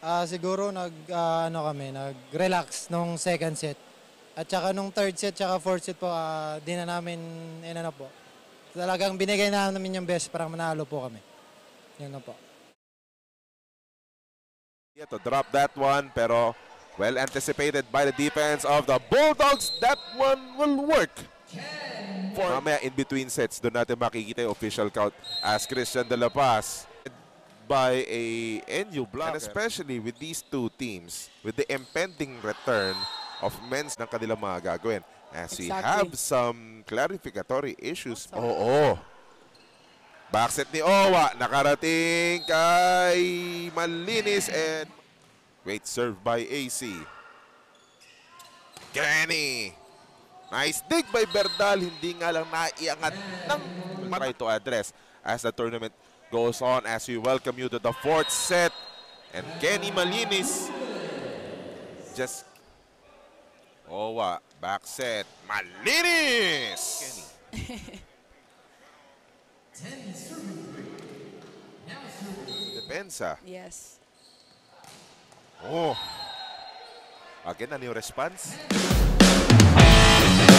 Siguro nag-relax nung second set. At saka nung third set, saka fourth set po, di na namin, po. Talagang binigay na namin yung best para manalo po kami. Yun na po. Yeah, to drop that one, pero well anticipated by the defense of the Bulldogs. That one will work. Mamaya in between sets, doon natin makikita yung official count as Christian De La Paz by a NU block. And especially with these two teams, with the impending return of men's ng kanilang mga gagawin. As we have some clarificatory issues. Oo. Backset ni Owa, nakarating kay Malinis and great serve by AC. Kenny. Nice dig by Berdal, hindi nga lang naiangat ng try to address as the tournament goes on as we welcome you to the fourth set. And Kennry Malinis just Owa, back set, Malinis! Depensa. Yes. Oh. Again, ano yung response?